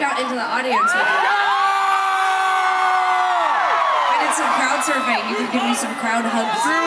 out into the audience with you. I did some crowd surfing. You could give me some crowd hugs.